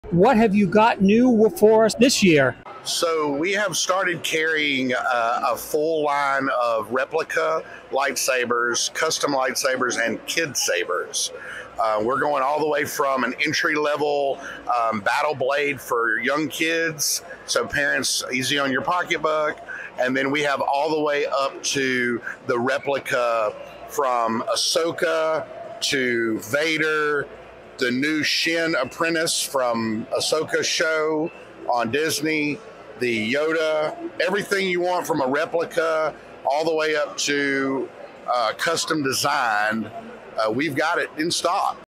What have you got new for us this year? So we have started carrying a full line of replica lightsabers, custom lightsabers, and kid sabers. We're going all the way from an entry level battle blade for young kids, so parents easy on your pocketbook, and then we have all the way up to the replica from Ahsoka to Vader, the new Shin apprentice from Ahsoka show on Disney, the Yoda, everything you want from a replica all the way up to custom designed. We've got it in stock.